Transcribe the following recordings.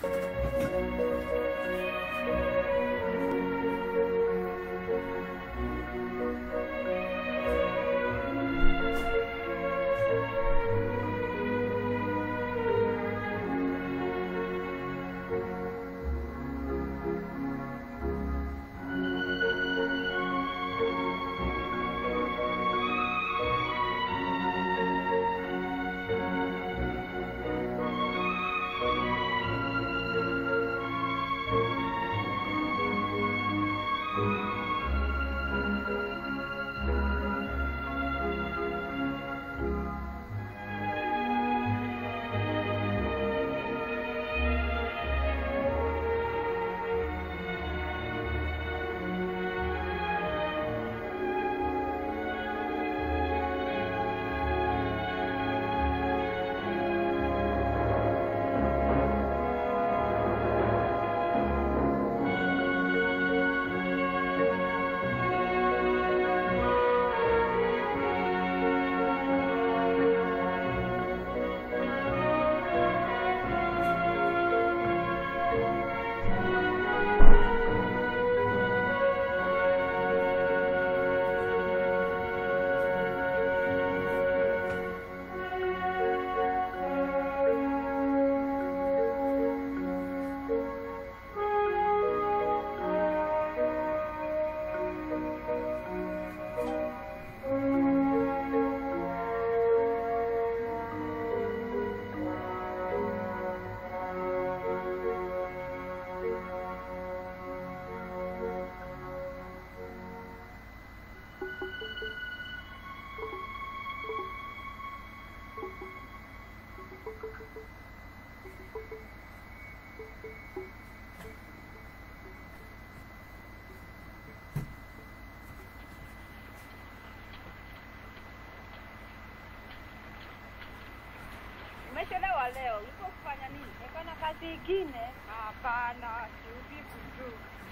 Umechelewa leo, uko kufanya nini? Niko na kazi ingine. Hapana, sirudi kutu.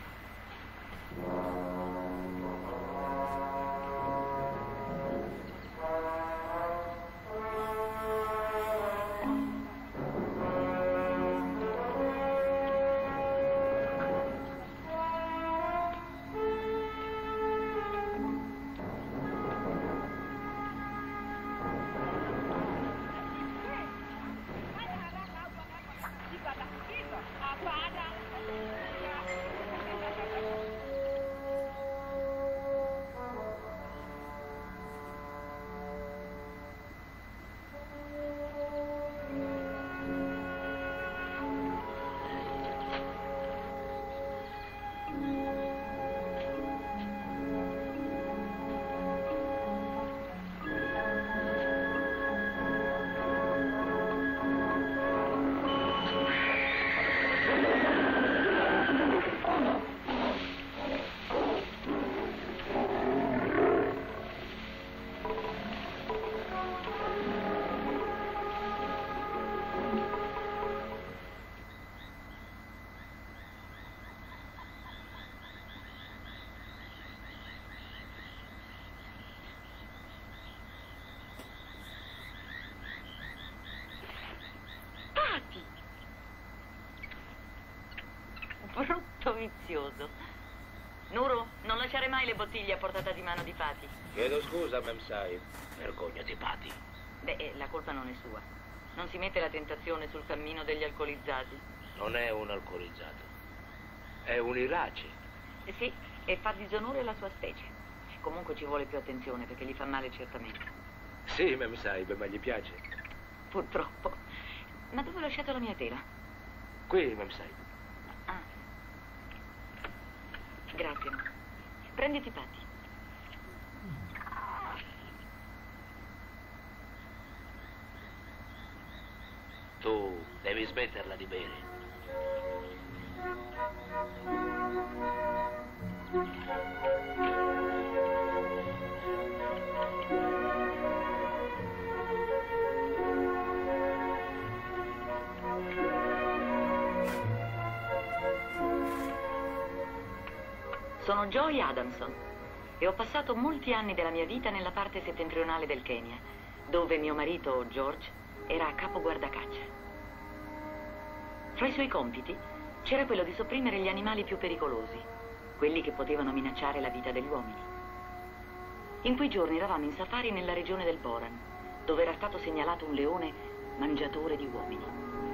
Brutto vizioso. Nuru, non lasciare mai le bottiglie a portata di mano di Patti. Chiedo scusa, Memsai. Vergognati, Patti. Beh, la colpa non è sua. Non si mette la tentazione sul cammino degli alcolizzati. Non è un alcolizzato. È un irace. Sì, e fa disonore alla sua specie. Comunque ci vuole più attenzione perché gli fa male certamente. Sì, Memsai, ma gli piace. Purtroppo. Ma dove ho lasciato la mia tela? Qui, Memsai. Ah. Grazie. Prenditi Patti. Tu devi smetterla di bere. Sono Joy Adamson e ho passato molti anni della mia vita nella parte settentrionale del Kenya, dove mio marito, George, era a capo guardacaccia. Fra i suoi compiti c'era quello di sopprimere gli animali più pericolosi, quelli che potevano minacciare la vita degli uomini. In quei giorni eravamo in safari nella regione del Boran, dove era stato segnalato un leone mangiatore di uomini.